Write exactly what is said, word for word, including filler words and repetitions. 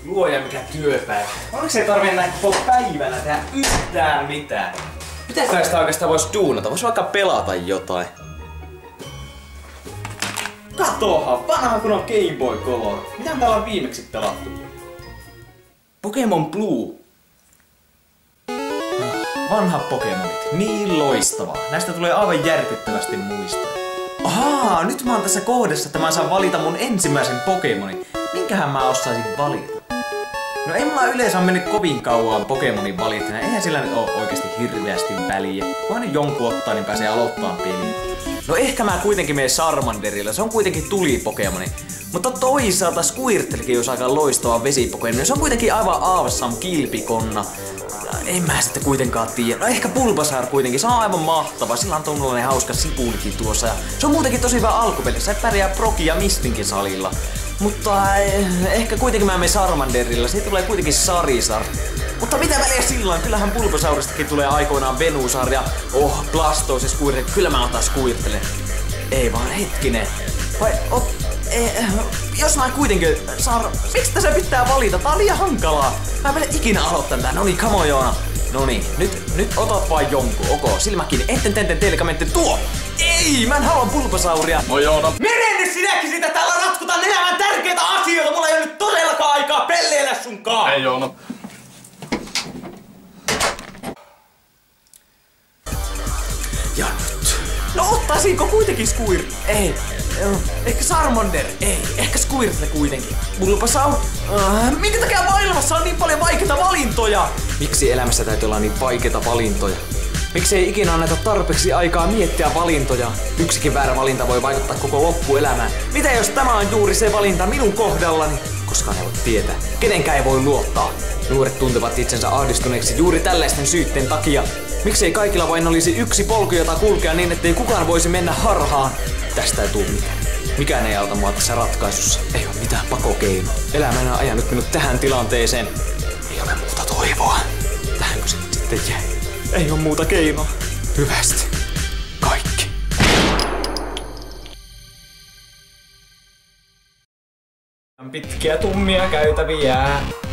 Luoja mikä työpäivä. Onneksi ei tarvii näin koko päivänä tehdä yhtään mitään. Mitäkään sitä oikeastaan vois duunata? Vois vaikka pelata jotain. Katohan, vanha kun on Game Boy Color. Mitähän täällä on viimeksi pelattu? Pokemon Blue. Vanha Pokemonit. Niin loistavaa. Näistä tulee aivan järkyttävästi muistoja. Ahaa, nyt mä oon tässä kohdassa, että mä saan valita mun ensimmäisen Pokemonin. Minkähän mä osaisin valita? No ei mulla yleensä on mennyt kovin kauan Pokemonin valittajana. Eihän sillä nyt oo oikeesti hirveästi väliä. Kunhan nyt jonkun ottaa, niin pääsee aloittamaan pelin. No ehkä mä kuitenkin menen Charmanderilla. Se on kuitenkin tuli-Pokemoni. Mutta toisaalta Squirtlekin olisi aika loistava vesipokemoni. Se on kuitenkin aivan awesome kilpikonna. En mä sitten kuitenkaan tiedä. No ehkä Bulbasaur kuitenkin. Se on aivan mahtava. Sillä on tuollainen hauska sipulikin tuossa. Ja se on muutenkin tosi hyvä alkupelissä. Se pärjää Brokin ja Mistinkin salilla. Mutta eh, ehkä kuitenkin mä menen Charmanderilla. Siitä tulee kuitenkin Charizard. Mutta mitä väliä silloin? Kyllähän Bulbasauristakin tulee aikoinaan Venusaur ja oh, Blastoise ja Squirtle. Kyllä mä otan Squirtle. Ei vaan hetkinen. Vai oh, eh, jos mä kuitenkin saan... Miksi tässä pitää valita? Tää on liian hankalaa. Mä en mene ikinä aloittaa tää. Noniin, come on Joona. Noniin, nyt, nyt otat vain jonkun. Ok, silmäkin. Etten tenten telkamentti tuo! Ei, mä en halua Bulbasauria. No Joona. Mene nyt sinäkin sitä! Täällä ratkutaan elämän tärkeitä asioita! Mulla ei ole nyt todellakaan aikaa pelleillä sunkaan! Ei Joona. Ja nyt. No ottaisinko kuitenkin Squirtle? Ei. Ehkä Charmander? Ei. Ehkä Squirtle kuitenkin. Bulbasaur? Äh, minkä takia maailmassa on niin paljon vaikeita valintoja? Miksi elämässä täytyy olla niin vaikeita valintoja? Miksi ei ikinä anneta tarpeeksi aikaa miettiä valintoja? Yksikin väärä valinta voi vaikuttaa koko loppuelämään. Mitä jos tämä on juuri se valinta minun kohdallani? Koskaan ei voi tietää. Kenenkään ei voi luottaa. Nuoret tuntevat itsensä ahdistuneeksi juuri tällaisten syytteen takia. Miksei kaikilla vain olisi yksi polku, jota kulkea niin, ettei kukaan voisi mennä harhaan? Tästä ei tule mitään. Mikään ei auta mua tässä ratkaisussa. Ei ole mitään pakokeinoa. Elämä on ajanut minut tähän tilanteeseen. Ei ole muuta toivoa. Tähänkö se nyt sitten jäi? Ei ole muuta keinoa. Hyvästi. Kaikki. Pitkiä tummia käytäviä.